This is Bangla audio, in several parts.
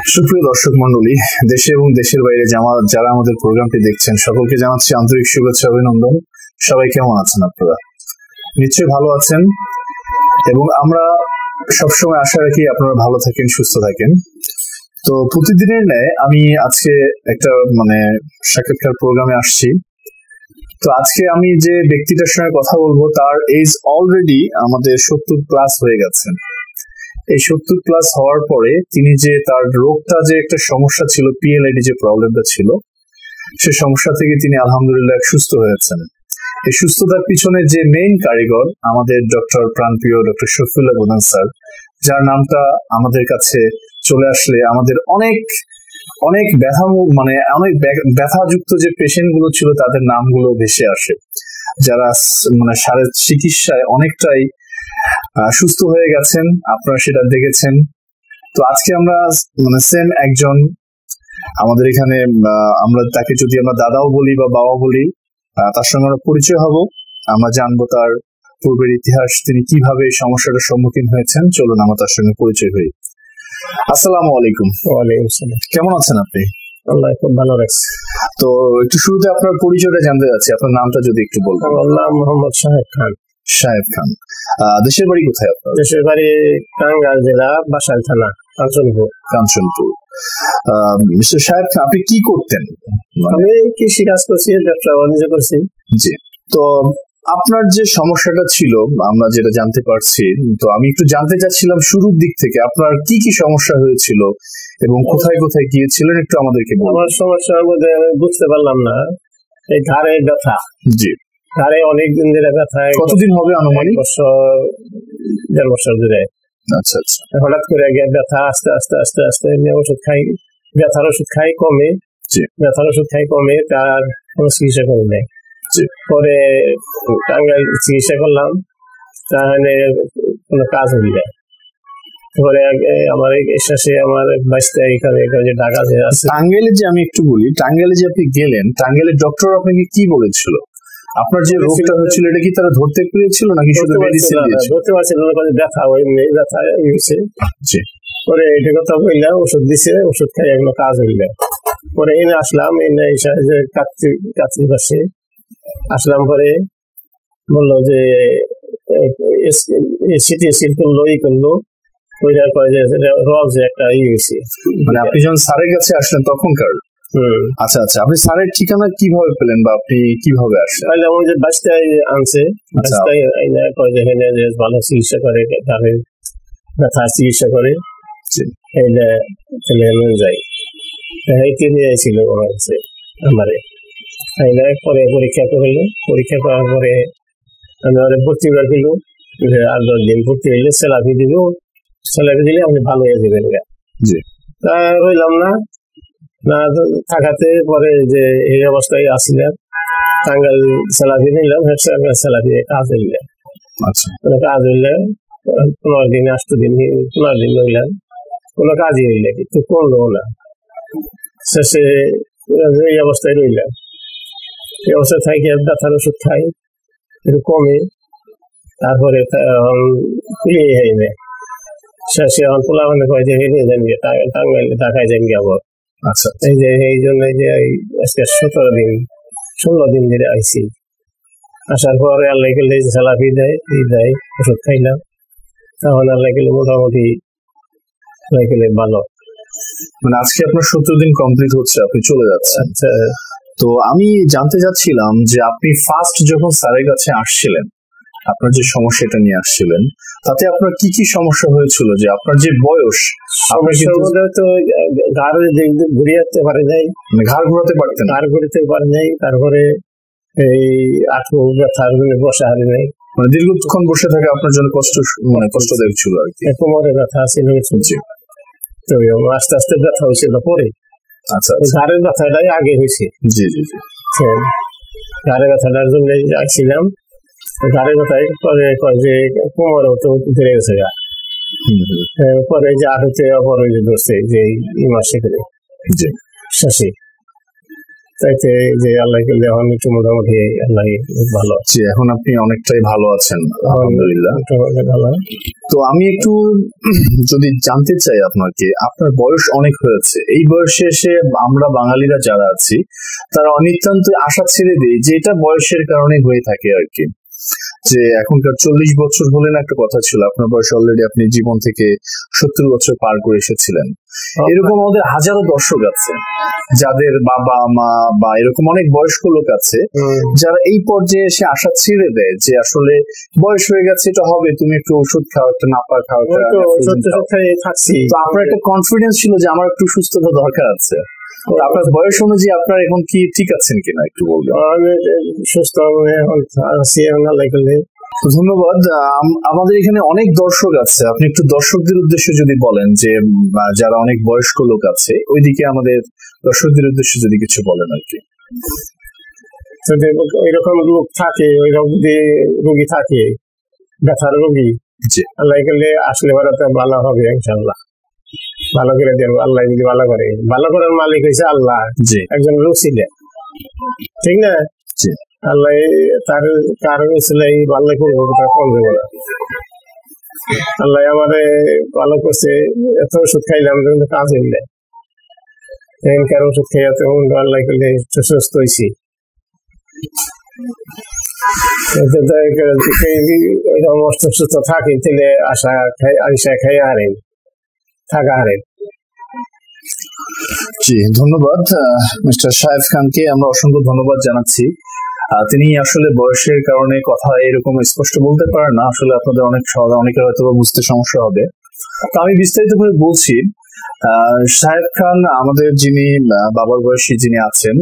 সুপ্রিয় দর্শক মন্ডলী, দেশে এবং দেশের বাইরে যারা আমাদের প্রোগ্রামটি দেখছেন সকলকে জানাচ্ছি আন্তরিক শুভেচ্ছা অভিনন্দন। সবাই কেমন আছেন? আপনারা নিশ্চয়ই ভালো আছেন এবং আমরা সবসময় আশা রাখি আপনারা ভালো থাকেন, সুস্থ থাকেন। তো প্রতিদিনের ন্যায় আমি আজকে একটা সাক্ষাৎকার প্রোগ্রামে আসছি। তো আজকে আমি যে ব্যক্তিটার সঙ্গে কথা বলবো তার এজ অলরেডি আমাদের 70+ হয়ে গেছে। এই 70+ হওয়ার পরে তিনি যে তার রোগটা যে একটা সমস্যা ছিল, পিএলআইডি যে প্রবলেমটা ছিল, সে সমস্যা থেকে তিনি আলহামদুলিল্লাহ সুস্থ হয়েছেন। এই সুস্থতার পিছনে যে মেইন কারিগর আমাদের প্রাণপ্রিয় ডক্টর শফিউল্লাহ প্রধান স্যার, যার নামটা আমাদের কাছে চলে আসলে আমাদের অনেক অনেক ব্যথাযুক্ত যে পেশেন্ট গুলো ছিল তাদের নামগুলো ভেসে আসে, যারা সারের চিকিৎসায় অনেকটাই সুস্থ হয়ে গেছেন। আপনারা সেটা দেখেছেন। তো আজকে আমরা সেম একজন আমাদের এখানে, আমরা তাকে যদি আমরা দাদাও বলি বা বাবা বলি, তার সঙ্গে আমরা পরিচয় হব। আমরা জানবো তার পূর্বের ইতিহাস, তিনি কিভাবে এই সমস্যাটার সম্মুখীন হয়েছেন। চলুন আমরা তার সঙ্গে পরিচয় হই। আসসালামু আলাইকুম। ওয়ালাইকুম আসসালাম। কেমন আছেন আপনি? আল্লাহ খুব ভালো রাখছে। তো একটু শুরুতে আপনার পরিচয়টা জানতে চাচ্ছি, আপনার নামটা যদি একটু বলবেন। আমার নাম মোহাম্মদ শাহেব খান। শাহেব খান। দেশের বাড়ি কোথায় আপনার? দেশের বাড়ি টাঙ্গাইল জেলা বাসাইল থানা, কাঞ্চনপুর। মিস্টার শাহেব খান, আপনি কি করতেন? আমি কৃষি কাজ করছি, ব্যবসা বাণিজ্য করছি। জি। তো আপনার যে সমস্যাটা ছিল আমরা যেটা জানতে পারছি, তো আমি একটু জানতে চাচ্ছিলাম শুরুর দিক থেকে আপনার কি কি সমস্যা হয়েছিল এবং কোথায় কোথায় গিয়েছিলেন, একটু আমাদেরকে বলুন। আমার সমস্যার মধ্যে আমি বুঝতে পারলাম না, এই ঘাড়ে ব্যথা। জি। ঘাড়ে অনেকদিন ধরে ব্যথা। কতদিন হবে? আনুমানিক 1.5 বছর ধরে। আচ্ছা আচ্ছা। হঠাৎ করে ব্যথা আস্তে আস্তে আস্তে আস্তে ওষুধ খাই, ব্যথার ওষুধ খাই কমে। ব্যথার ওষুধ খাই কমে, তার কোনো চিকিৎসা করে নেই। পরে টাঙ্গাইল চিকিৎসা করলাম, তাহলে কোনো কাজ হইলে পরে আমার শেষে আমার 22 তারিখে ঢাকা আছে। টাঙ্গাইলে যে আমি একটু বলি, টাঙ্গাইলে যে আপনি গেলেন, টাঙ্গাইলের ডক্টর আপনাকে কি বলেছিল? আপনার যে রোগটা হয়েছিল এটা কি তারা ধরতে পেরেছিল নাকি শুধু মেডিসিন দিয়েছিল? ধরতে পারছিল না, ব্যথা ব্যথা হয়েছে। পরে এটা কথা বললাম, ওষুধ দিছে, ওষুধ খাই এগুলো কাজ হইলে। পরে এনে আসলাম, এনে কাছে পাশে আসলাম। পরে বললো যে সিটি সিল করলো, করলো ওইটা করে যে রোগ যে একটা হয়েছে। আপনি যখন স্যারের কাছে আসলেন তখনকার? আচ্ছা আচ্ছা। আপনি স্যারের ঠিকানা কিভাবে পেলেন বা আপনি কিভাবে আসলেন? ওই যে বাসটাই আনছে, ভালো চিকিৎসা করে, তাদের ব্যথা চিকিৎসা করে, যাই নিয়ে ছিল আমার কাছে আমারে। পরে পরীক্ষা করলো, পরীক্ষা করার পরে আমি ভর্তি করে দিল। 8-10 দিন ভর্তি হইলে সেলাপি দিল, সেলাপি দিলে আপনি ভালো হয়ে যাবেন। তা রইলাম না থাকাতে, পরে যে এই অবস্থায় আসলাম, টাঙ্গাইল সেলাপি নিলাম, সেলাপি কাজ হইলে। কাজ হইলে 15 দিন 8 দিন 15 দিন রইলাম, কোনো কাজই হইলে, কিন্তু করলো না। শেষে এই অবস্থায় রইলাম। এই অবস্থায় থাকি, ব্যথার ওষুধ খাই, একটু কমে, তারপরে শেষে আমার পোলা কয় যে হেরে যান গিয়ে টাঙ্গাইলে, ঢাকায় যান গিয়ে আবার। আচ্ছা। এই জন্য যে আজকে 16 দিন ধরে আইসি। আসার পরে আল্লাহ গেলে সালাফি দেয়, ওষুধ খাইলাম, তখন আল্লাহ গেলে মোটামুটি ভালো। আজকে আপনার 17 দিন কমপ্লিট হচ্ছে, আপনি চলে যাচ্ছেন। আচ্ছা। তো আমি জানতে চাচ্ছিলাম যে আপনি ফার্স্ট যখন স্যারের কাছে আসছিলেন, আপনার যে সমস্যাটা নিয়ে আসছিলেন, তাতে আপনার কি কি সমস্যা হয়েছিল? যে আপনার যে বয়স, তো ঘাড় ঘুরিয়ে পারে নাই, ঘাড় ঘোরাতে পারতেন, ঘাড় ঘুরিতে পারে নাই। তারপরে এই আঁটু ব্যথার বসে হারে নাই, দীর্ঘক্ষণ বসে থাকে আপনার জন্য কষ্টদায়ক ছিল আর কি। কোমরে ব্যথা ছিল, তো আস্তে আস্তে ব্যথা হয়েছিল পরে। আচ্ছা। ঘাড়ের ব্যথাটাই আগে হয়েছে। জি জি জি। ঘাড়ের ব্যথাটার জন্য আসছিলাম, ঘাড়ের ব্যথায় পরে কয় যে কোমরে ধরে গেছে গা, পরে যে আটুতে অপর ধরছে যে এই মাসে শেষে। চাইতে যে আল্লাহ করলে এখন একটু মোটামুটি আল্লাহ ভালো জি, এখন আপনি অনেকটাই ভালো আছেন আলহামদুলিল্লাহ। ভালো। তো আমি একটু যদি জানতে চাই আপনাকে, আপনার বয়স অনেক হয়েছে, এই বয়সে এসে আমরা বাঙালিরা যারা আছি তারা অনিতান্ত আশা ছেড়ে দিই, যে এটা বয়সের কারণে হয়ে থাকে আর কি, যে এখনকার 40 বছর হলেন একটা কথা ছিল, আপনার বয়স অলরেডি আপনি জীবন থেকে 70 বছর পার করে এসেছিলেন। এরকম আমাদের হাজারো দর্শক আছে যাদের বাবা মা বা এরকম অনেক বয়স্ক লোক আছে যারা এই পর্যায়ে এসে আশা ছেড়ে দেয় যে আসলে বয়স হয়ে গেছে, এটা হবে, তুমি একটু ওষুধ খাও, একটা নাপা খাও, থাকছি। তো আপনার একটা কনফিডেন্স ছিল যে আমার একটু সুস্থতা দরকার আছে। আপনার বয়স অনুযায়ী আপনার এখন কি ঠিক আছেন কিনা একটু বলবেন? সুস্থ আছি। ধন্যবাদ। আমাদের এখানে অনেক দর্শক আছে, আপনি একটু দর্শকদের উদ্দেশ্যে যদি বলেন, যে যারা অনেক বয়স্ক লোক আছে ওইদিকে আমাদের দর্শকদের উদ্দেশ্যে যদি কিছু বলেন আর কি। যদি ওইরকম লোক থাকে, ওইরকম যদি রোগী থাকে, ব্যথার রোগী, আল্লাহ করলে আসলে ভালো হবে ইনশাল্লাহ, ভালো করে দেবো আল্লাহ যদি ভালো করে। ভালো করার মালিক হয়েছে আল্লাহ, একজন লোক ছিলেন, ঠিক না? আল্লাহ তার কারণ ছিল আল্লাহ করবো, কম দেবো না। আল্লাহ আমারে ভালো করছে, এত ওষুধ খাইলাম কিন্তু কাজ হইলে কারণ ওষুধ খাই আল্লাহ করলে সুস্থ হয়েছি। সুস্থ থাকি তাহলে আশা খাই হারেন, থাকা হারেন। জি, ধন্যবাদ মিস্টার শাহেদ খানকে, আমরা অসংখ্য ধন্যবাদ জানাচ্ছি। তিনি আসলে বয়সের কারণে কথা এরকম স্পষ্ট বলতে পারেন না, আসলে আপনাদের অনেকের হয়তো বুঝতে সমস্যা হবে, তো আমি বিস্তারিত করে বলছি। শাহেদ খান আমাদের যিনি বাবার বয়সী যিনি আছেন,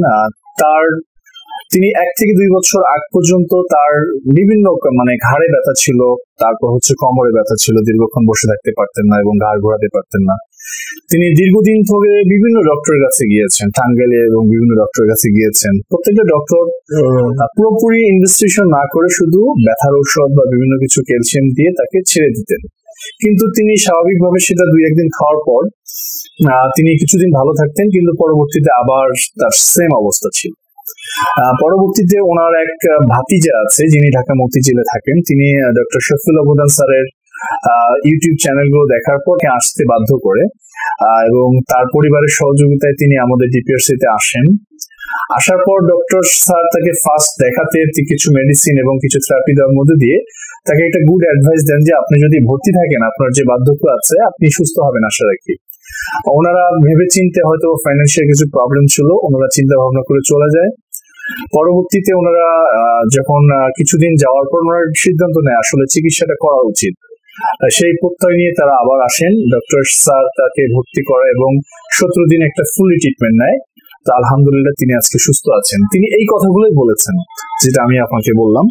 তিনি 1 থেকে 2 বছর আগ পর্যন্ত তার বিভিন্ন ঘাড়ে ব্যথা ছিল, তারপর কোমরে ব্যথা ছিল, দীর্ঘক্ষণ বসে থাকতে পারতেন না এবং ঘাড় ঘোরাতে পারতেন না। তিনি দীর্ঘদিন ধরে বিভিন্ন ডক্টরের কাছে গিয়েছেন, টাঙ্গাইলে এবং বিভিন্ন ডক্টরের কাছে গিয়েছেন। প্রত্যেকটা ডক্টর পুরোপুরি ইনভেস্টিগেশন না করে শুধু ব্যথার ঔষধ বা বিভিন্ন কিছু ক্যালসিয়াম দিয়ে তাকে ছেড়ে দিতেন, কিন্তু তিনি স্বাভাবিকভাবে সেটা 2-1 দিন খাওয়ার পর তিনি কিছুদিন ভালো থাকতেন, কিন্তু পরবর্তীতে আবার তার সেম অবস্থা ছিল। পরবর্তীতে ওনার এক ভাতিজা আছে যিনি ঢাকা মতিঝিলে থাকেন, তিনি ডক্টর শফিউল্লাহ স্যারের ইউটিউব চ্যানেলগুলো দেখার পর আসতে বাধ্য করে, এবং তার পরিবারের সহযোগিতায় তিনি আমাদের ডিপিআরসি তে আসেন। আসার পর ডক্টর স্যার তাকে ফার্স্ট দেখাতে কিছু মেডিসিন এবং কিছু থেরাপি দেওয়ার মধ্যে দিয়ে তাকে একটা গুড অ্যাডভাইস দেন যে আপনি যদি ভর্তি থাকেন, আপনার যে বার্ধক্য আছে, আপনি সুস্থ হবেন আশা রাখি। ওনারা ভেবে চিন্তে, হয়তো ফাইন্যান্সিয়াল কিছু প্রবলেম ছিল, ওনারা চিন্তা ভাবনা করে চলে যায়। পরবর্তীতে ওনারা যখন কিছুদিন যাওয়ার পর ওনারা সিদ্ধান্ত নেয় আসলে চিকিৎসাটা করা উচিত, সেই প্রত্যয় নিয়ে তারা আবার আসেন। ডক্টর স্যার তাকে ভর্তি করে এবং 17 দিন একটা ফুলি ট্রিটমেন্ট নেয়। তো আলহামদুলিল্লাহ তিনি আজকে সুস্থ আছেন। তিনি এই কথাগুলোই বলেছেন যেটা আমি আপনাকে বললাম।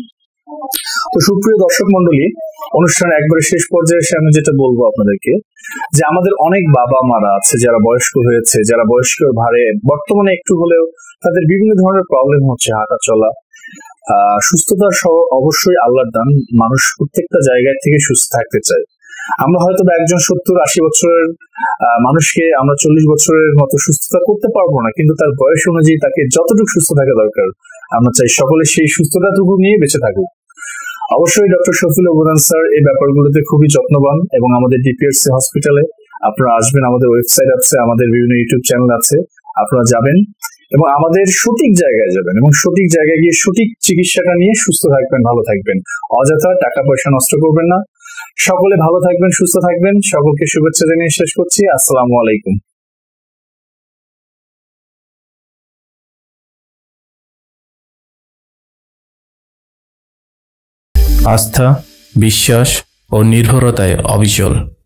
তো সুপ্রিয় দর্শক মন্ডলী, অনুষ্ঠানের একবারে শেষ পর্যায়ে এসে আমি যেটা বলবো আপনাদেরকে, যে আমাদের অনেক বাবা মারা আছে যারা বয়স্ক হয়েছে, যারা বয়স্ক ভারে বর্তমানে একটু হলেও তাদের বিভিন্ন ধরনের প্রবলেম হচ্ছে, হাঁটা চলা। সুস্থতা সহ অবশ্যই আল্লাহর দান, মানুষ প্রত্যেকটা জায়গায় থেকে সুস্থ থাকতে চায়। আমরা হয়তো একজন 70-80 বছরের মানুষকে আমরা 40 বছরের মতো সুস্থতা করতে পারবো না, কিন্তু তার বয়স অনুযায়ী তাকে যতটুকু সুস্থ থাকা দরকার আমরা চাই সকলে সেই সুস্থতাটুকু নিয়ে বেঁচে থাকুক। অবশ্যই ডক্টর শফিউল্লাহ স্যার এই ব্যাপারগুলোতে খুবই যত্নবান, এবং আমাদের ডিপিআরসি হসপিটালে আপনারা আসবেন, আমাদের ওয়েবসাইট আছে, আমাদের বিভিন্ন ইউটিউব চ্যানেল আছে, আপনারা যাবেন এবং আমাদের সঠিক জায়গায় যাবেন এবং সঠিক জায়গায় গিয়ে সঠিক চিকিৎসাটা নিয়ে সুস্থ থাকবেন, ভালো থাকবেন, অযথা টাকা পয়সা নষ্ট করবেন না। সকলে ভালো থাকবেন, সুস্থ থাকবেন। সকলকে শুভেচ্ছা জানিয়ে শেষ করছি। আসসালামু আলাইকুম। আস্থা, বিশ্বাস ও নির্ভরতায় অবিচল।